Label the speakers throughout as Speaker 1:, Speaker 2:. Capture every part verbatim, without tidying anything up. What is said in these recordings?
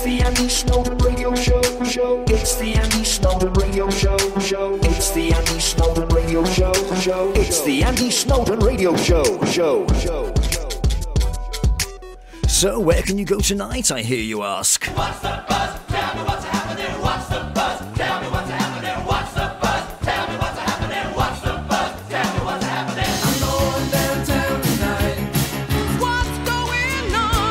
Speaker 1: the Andy Snowden radio show, show. It's the Andy Snowden radio show, show. It's the Andy Snowden radio show, show. It's the Andy Snowden radio show, show, show.
Speaker 2: So, where can you go tonight, I hear you ask?
Speaker 3: What's the buzz? Tell me what's happening. What's the buzz? Tell me what's happening. What's the buzz? Tell me what's happening. What's the buzz? Tell me what's happening. I'm going downtown tonight. What's going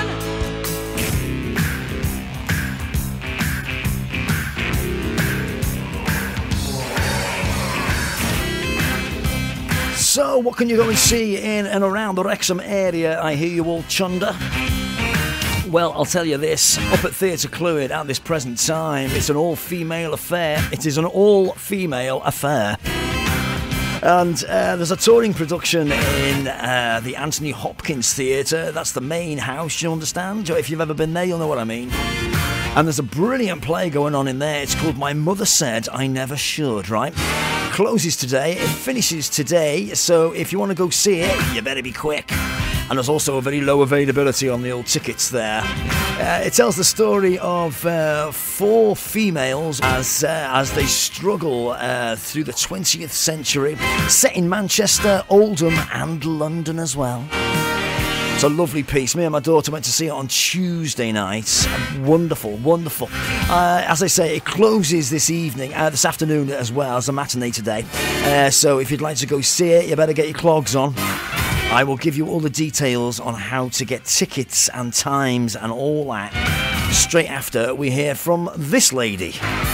Speaker 2: on? So, what can you go and see in and around the Wrexham area, I hear you all chunder? Well, I'll tell you this, up at Theatr Clwyd at this present time, it's an all-female affair. It is an all-female affair. And uh, there's a touring production in uh, the Anthony Hopkins Theatre. That's the main house, you understand? If you've ever been there, you'll know what I mean. And there's a brilliant play going on in there. It's called My Mother Said I Never Should, right? It closes today, it finishes today, so if you want to go see it, you better be quick. And there's also a very low availability on the old tickets there. Uh, it tells the story of uh, four females as uh, as they struggle uh, through the twentieth century, set in Manchester, Oldham and London as well. It's a lovely piece. Me and my daughter went to see it on Tuesday night. Wonderful, wonderful. Uh, as I say, it closes this evening, uh, this afternoon as well, as a matinee today. Uh, so if you'd like to go see it, you better get your clogs on. I will give you all the details on how to get tickets and times and all that straight after we hear from this lady.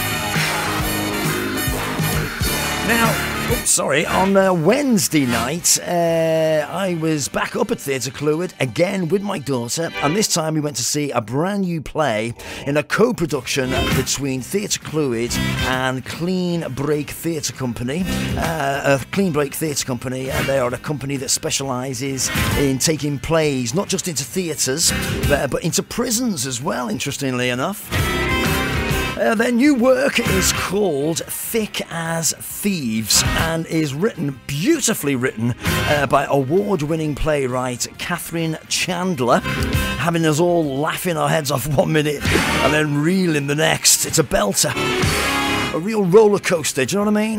Speaker 2: Now, oh, sorry, on uh, Wednesday night, uh, I was back up at Theatr Clwyd again with my daughter, and this time we went to see a brand new play in a co-production between Theatr Clwyd and Clean Break Theatre Company. Uh, a Clean Break Theatre Company, uh, they are a company that specialises in taking plays not just into theatres, but, but into prisons as well, interestingly enough. Uh, their new work is called Thick as Thieves and is written, beautifully written, uh, by award-winning playwright Katherine Chandler, having us all laughing our heads off one minute and then reeling the next. It's a belter. A real roller coaster, do you know what I mean?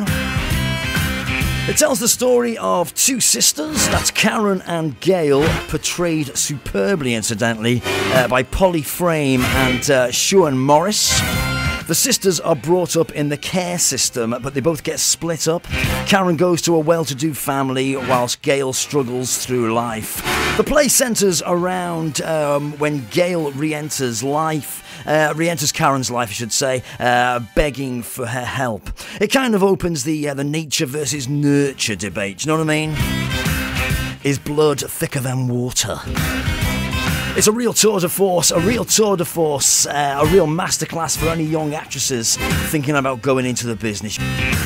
Speaker 2: It tells the story of two sisters, that's Calon and Gail, portrayed superbly, incidentally, uh, by Polly Frame and uh, Siwan Morris. The sisters are brought up in the care system, but they both get split up. Karen goes to a well-to-do family, whilst Gail struggles through life. The play centres around um, when Gail re-enters life, uh, re-enters Karen's life, I should say, uh, begging for her help. It kind of opens the uh, the nature versus nurture debate. Do you know what I mean? Is blood thicker than water? It's a real tour de force, a real tour de force, uh, a real masterclass for any young actresses thinking about going into the business.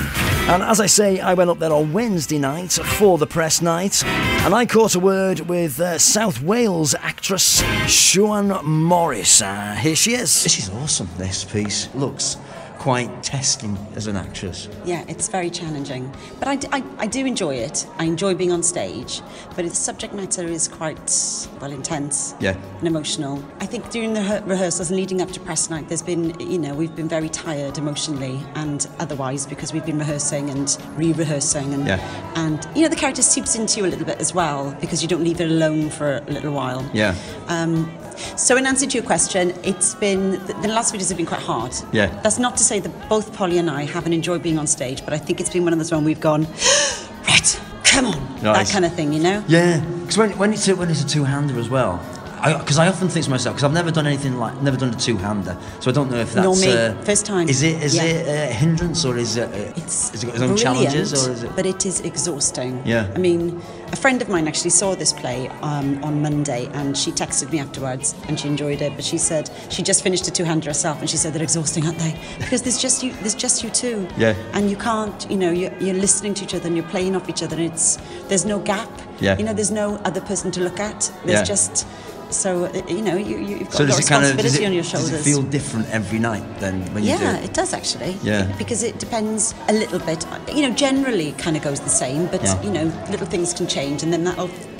Speaker 2: And as I say, I went up there on Wednesday night for the press night, and I caught a word with uh, South Wales actress Siwan Morris. Uh, here she is.
Speaker 4: This is awesome, this piece. Looks quite testing as an actress.
Speaker 5: Yeah, it's very challenging. But I, I, I do enjoy it. I enjoy being on stage. But the subject matter is quite, well, intense
Speaker 4: yeah.
Speaker 5: and emotional. I think during the re- rehearsals and leading up to press night, there's been, you know, we've been very tired emotionally and otherwise because we've been rehearsing and re-rehearsing. And,
Speaker 4: yeah.
Speaker 5: and you know, the character seeps into you a little bit as well because you don't leave it alone for a little while.
Speaker 4: Yeah.
Speaker 5: Um, So in answer to your question, it's been, the, the last few days have been quite hard.
Speaker 4: Yeah.
Speaker 5: That's not to say that both Polly and I haven't enjoyed being on stage, but I think it's been one of those ones we've gone, right, come on,
Speaker 4: nice.
Speaker 5: That kind of thing, you know?
Speaker 4: Yeah, because when, when, it's a, when it's a two-hander as well, because I, I often think to myself, because I've never done anything like, never done a two-hander, so I don't know if that's...
Speaker 5: Nor me,
Speaker 4: uh,
Speaker 5: first time.
Speaker 4: Is it is
Speaker 5: yeah.
Speaker 4: it a hindrance or is it, uh,
Speaker 5: it's
Speaker 4: is it got its own challenges or is it...
Speaker 5: But it is exhausting.
Speaker 4: Yeah.
Speaker 5: I mean, a friend of mine actually saw this play um, on Monday and she texted me afterwards and she enjoyed it, but she said she just finished a two-hander herself and she said they're exhausting, aren't they? Because there's just you, there's just you two.
Speaker 4: Yeah.
Speaker 5: And you can't, you know, you're, you're listening to each other and you're playing off each other and it's, there's no gap.
Speaker 4: Yeah.
Speaker 5: You know, there's no other person to look at. There's
Speaker 4: yeah.
Speaker 5: just... So, you know, you, you've got
Speaker 4: so
Speaker 5: a lot of responsibility
Speaker 4: kind of, it,
Speaker 5: on your shoulders.
Speaker 4: Does it feel different every night then when you
Speaker 5: yeah,
Speaker 4: do it?
Speaker 5: Yeah, it does actually.
Speaker 4: Yeah.
Speaker 5: Because it depends a little bit. You know, generally it kind of goes the same, but,
Speaker 4: yeah.
Speaker 5: you know, little things can change and then that'll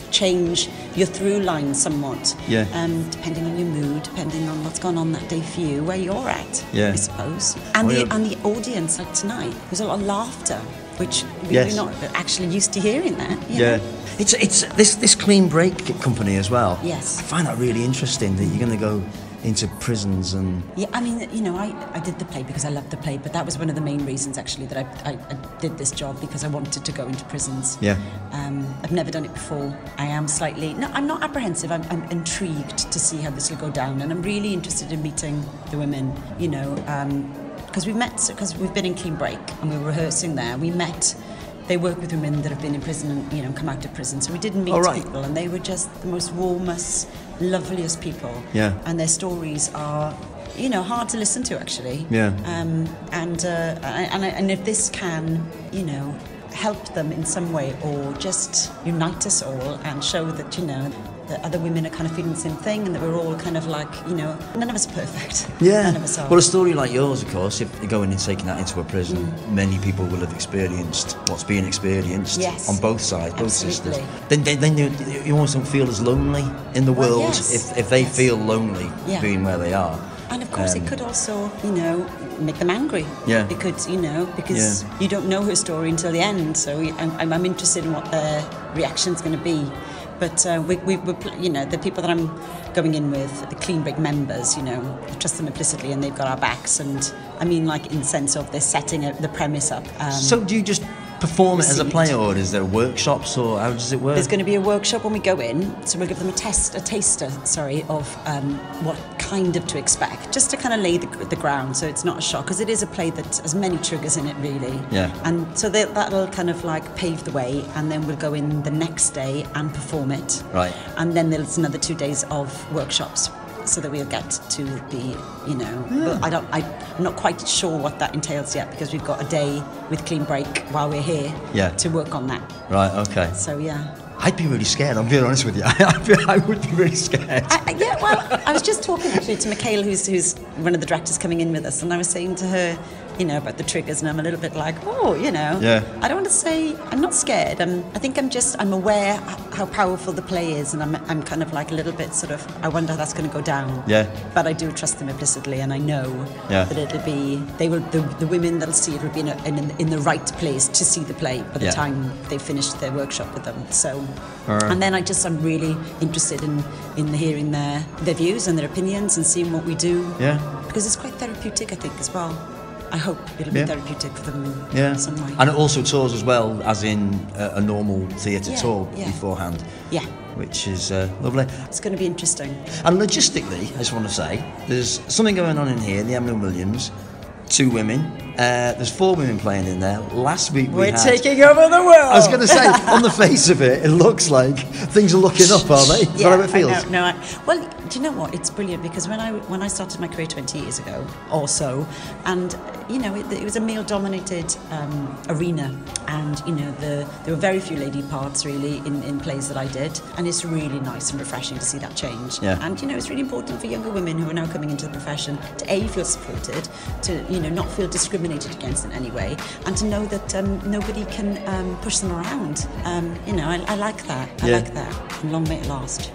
Speaker 5: change your through line somewhat.
Speaker 4: Yeah.
Speaker 5: Um, depending on your mood, depending on what's gone on that day for you, where you're at,
Speaker 4: Yeah.
Speaker 5: I suppose. And
Speaker 4: Well,
Speaker 5: the
Speaker 4: yeah.
Speaker 5: and the audience, like tonight, there was a lot of laughter, which we
Speaker 4: Yes.
Speaker 5: we're not actually used to hearing that. you
Speaker 4: Yeah.
Speaker 5: know?
Speaker 4: It's it's this this clean break company as well.
Speaker 5: Yes.
Speaker 4: I find that really interesting that you're going to go into prisons and
Speaker 5: Yeah, I mean, you know, I, I did the play because I loved the play, but that was one of the main reasons, actually, that I, I, I did this job, because I wanted to go into prisons.
Speaker 4: Yeah.
Speaker 5: Um, I've never done it before. I am slightly... No, I'm not apprehensive. I'm, I'm intrigued to see how this will go down, and I'm really interested in meeting the women, you know, because we've met... Because we've been in Clean Break, and we were rehearsing there. We met... They work with women that have been in prison and, you know, come out of prison. So we did meet
Speaker 4: Oh, right.
Speaker 5: people, and they were just the most warmest, loveliest people.
Speaker 4: Yeah.
Speaker 5: And their stories are, you know, hard to listen to, actually.
Speaker 4: Yeah.
Speaker 5: Um, and, uh, and and if this can, you know, help them in some way, or just unite us all and show that, you know, that other women are kind of feeling the same thing, and that we're all kind of like, you know, none of us are perfect.
Speaker 4: yeah.
Speaker 5: None of us are.
Speaker 4: Well, a story like yours, of course, if you're going and taking that into a prison,
Speaker 5: Mm.
Speaker 4: many people will have experienced what's being experienced
Speaker 5: Yes.
Speaker 4: on both sides, both
Speaker 5: Absolutely.
Speaker 4: sisters. Then, then, then you, you almost don't feel as lonely in the
Speaker 5: Well,
Speaker 4: world
Speaker 5: yes.
Speaker 4: if, if they
Speaker 5: Yes.
Speaker 4: feel lonely
Speaker 5: Yeah.
Speaker 4: being where they are.
Speaker 5: And of course,
Speaker 4: Um,
Speaker 5: it could also, you know, make them angry.
Speaker 4: Yeah.
Speaker 5: It could, you know, because
Speaker 4: Yeah.
Speaker 5: you don't know her story until the end. So we, I'm, I'm I'm interested in what their reaction's going to be. But uh, we, we, we're, pl- you know, the people that I'm going in with, the Clean Break members, you know, I trust them implicitly, and they've got our backs. And I mean, like, in the sense of they're setting a, the premise up. Um,
Speaker 4: So do you just perform it as a
Speaker 5: received.
Speaker 4: play, or is there workshops, or how does it work?
Speaker 5: There's going to be a workshop when we go in, so we'll give them a test, a taster, sorry, of um, what kind of to expect, just to kind of lay the, the ground, so it's not a shock, because it is a play that has many triggers in it, really.
Speaker 4: Yeah.
Speaker 5: And so that, that'll kind of like pave the way, and then we'll go in the next day and perform it.
Speaker 4: Right.
Speaker 5: And then there's another two days of workshops, so that we'll get to the, you know, well, I don't, I, I'm not quite sure what that entails yet, because we've got a day with Clean Break while we're here
Speaker 4: Yeah.
Speaker 5: to work on that.
Speaker 4: Right, okay.
Speaker 5: So yeah.
Speaker 4: I'd be really scared, I'm being honest with you. I'd be, I would be really scared.
Speaker 5: I, I- yeah, well, I was just talking actually to Michaela, who's who's one of the directors coming in with us, and I was saying to her, you know, about the triggers, and I'm a little bit like, oh, you know,
Speaker 4: Yeah.
Speaker 5: I don't want to say I'm not scared. I'm, I think I'm just I'm aware h- how powerful the play is, and I'm I'm kind of like a little bit sort of I wonder how that's going to go down.
Speaker 4: Yeah.
Speaker 5: But I do trust them implicitly, and I know
Speaker 4: Yeah.
Speaker 5: that it'll be they will the, the women that'll see it will be in, a, in in the right place to see the play by the
Speaker 4: Yeah.
Speaker 5: time they finished their workshop with them. So,
Speaker 4: Alright.
Speaker 5: and then I just I'm really interested in in hearing their their views and their opinions and seeing what we do.
Speaker 4: Yeah.
Speaker 5: Because it's quite therapeutic, I think, as well. I hope it'll
Speaker 4: Yeah.
Speaker 5: be therapeutic for them in
Speaker 4: Yeah.
Speaker 5: some way.
Speaker 4: And it also tours as well as in a, a normal theatre
Speaker 5: Yeah,
Speaker 4: tour
Speaker 5: yeah.
Speaker 4: beforehand,
Speaker 5: Yeah,
Speaker 4: which is uh, lovely.
Speaker 5: it's going to be interesting.
Speaker 4: And logistically, I just want to say, there's something going on in here, the Emily Williams, two women. Uh, there's four women playing in there. Last week we
Speaker 5: We're
Speaker 4: had...
Speaker 5: taking over the world.
Speaker 4: I was going to say, on the face of it, it looks like things are looking up, are they? Is that how it feels?
Speaker 5: I know, no, I, well, do you know what? It's brilliant, because when I when I started my career twenty years ago or so, and you know, it, it was a male-dominated um, arena, and you know, the there were very few lady parts really in, in plays that I did, and it's really nice and refreshing to see that change.
Speaker 4: Yeah.
Speaker 5: And you know, it's really important for younger women who are now coming into the profession to a feel supported, to you know, not feel discriminated against in any way, and to know that um, nobody can um, push them around. Um, you know, I, I like that. I
Speaker 4: Yeah.
Speaker 5: like that. And long may it last.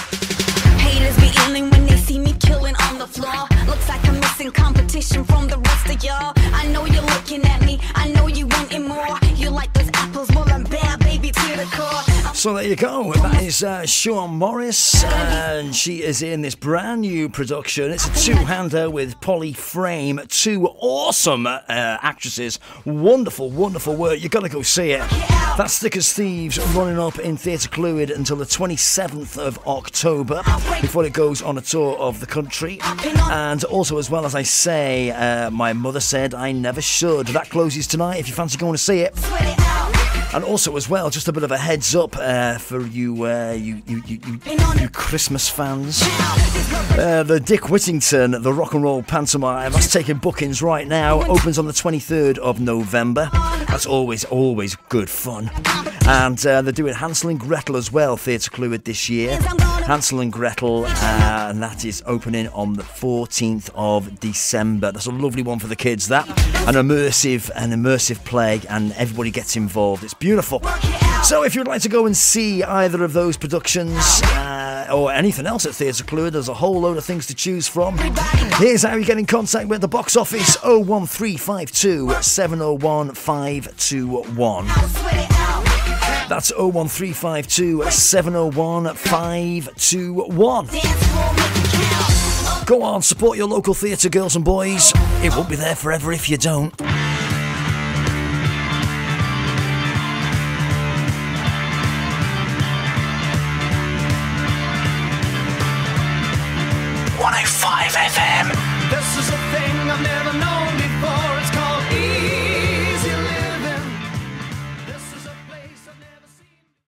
Speaker 6: Haters be yelling when they see me killing on the floor. Looks like I'm missing competition from the rest of y'all. I know you're looking at me, I know you wanting more. You like those apples, well I'm bad, baby, to the core.
Speaker 2: So there you go. That is uh, Siwan Morris, and she is in this brand new production. It's a two-hander with Polly Frame, two awesome uh, actresses. Wonderful, wonderful work. You've got to go see it. That's Stickers Thieves running up in Theatr Clwyd until the twenty-seventh of October before it goes on a tour of the country. And also, as well as I say, uh, my mother said I never should. That closes tonight if you fancy going to see it. And also, as well, just a bit of a heads up uh, for you, uh, you, you, you, you, you Christmas fans. Uh, the Dick Whittington, the rock and roll pantomime, that's taking bookings right now. Opens on the twenty-third of November. That's always, always good fun. And uh, they're doing Hansel and Gretel as well, Theatr Clwyd this year. Hansel and Gretel, uh, and that is opening on the fourteenth of December. That's a lovely one for the kids, that. An immersive, an immersive play, and everybody gets involved. It's Beautiful. So if you'd like to go and see either of those productions uh, or anything else at Theatr Clwyd, there's a whole load of things to choose from. Here's how you get in contact with the box office: oh one three five two, seven oh one, five two one. That's oh one three five two, seven oh one, five two one. Go on, support your local theatre, girls and boys. It won't be there forever if you don't.
Speaker 1: one oh five F M.
Speaker 3: This is a thing I've never